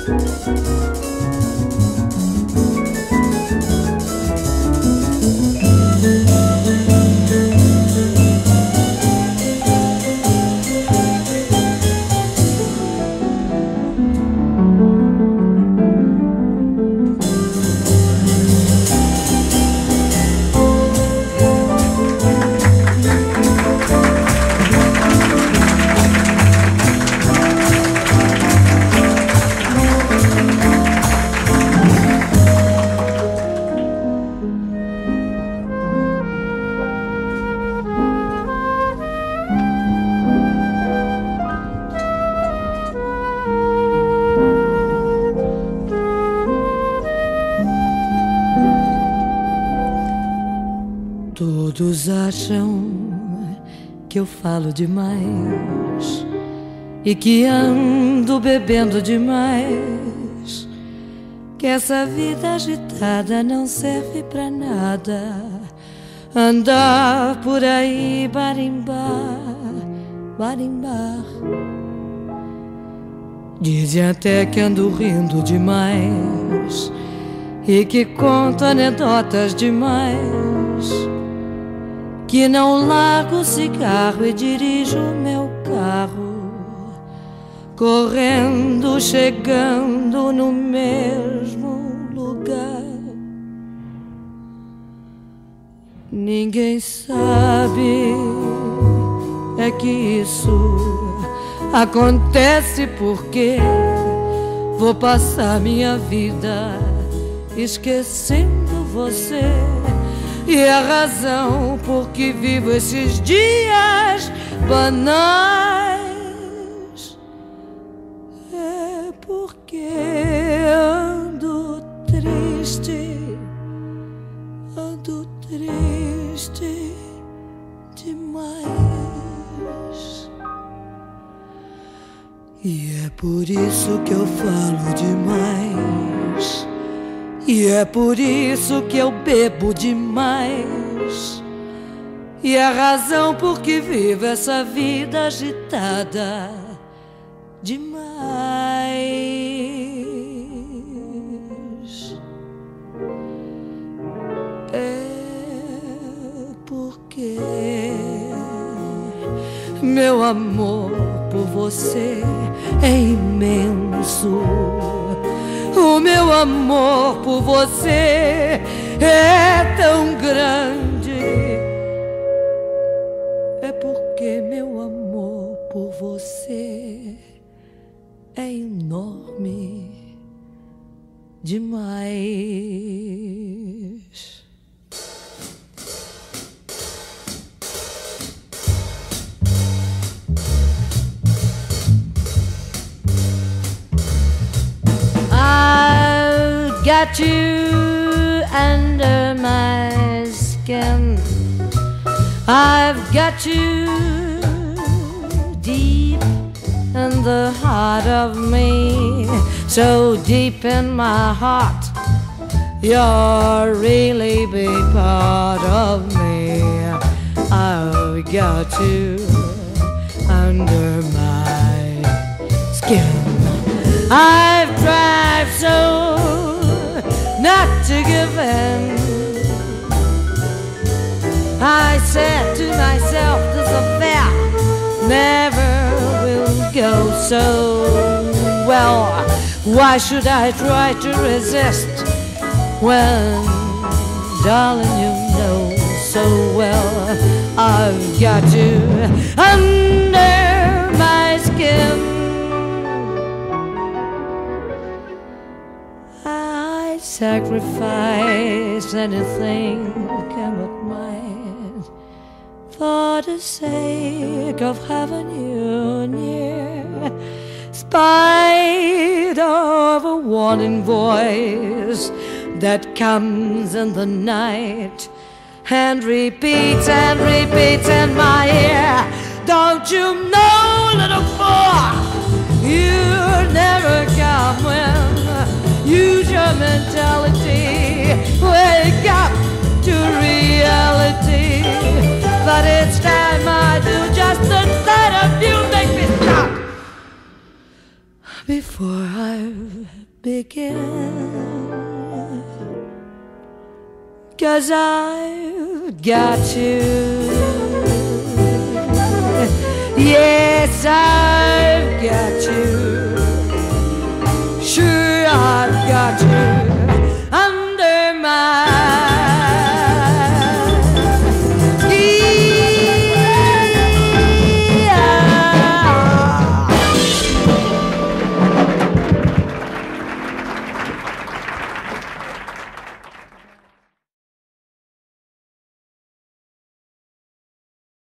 Todos acham que eu falo demais e que ando bebendo demais, que essa vida agitada não serve pra nada. Andar por aí barimbar, barimbar. Dizem até que ando rindo demais e que conto anedotas demais, que não largo o cigarro e dirijo o meu carro, correndo, chegando no mesmo lugar. Ninguém sabe é que isso acontece porque vou passar minha vida esquecendo você. E a razão por que vivo esses dias banais é porque ando triste demais. E é por isso que eu falo demais. E é por isso que eu bebo demais. E a razão por que vivo essa vida agitada demais é porque meu amor por você é imenso. O meu amor por você é tão grande. É porque meu amor por você é enorme demais. Got you under my skin. I've got you deep in the heart of me, so deep in my heart, you're really a big part of me. I've got you under my skin. I've tried so not to give in. I said to myself, this affair never will go so well. Why should I try to resist when, darling, you know so well I've got you under my skin. Sacrifice anything cannot mind for the sake of having you near, spite of a warning voice that comes in the night and repeats in my ear. Don't you know, little boy, you never come when use your mentality, wake up to reality. But it's time I do, just the sight of you make me stop before I've begun, 'cause I've got you. Yes, I've got you.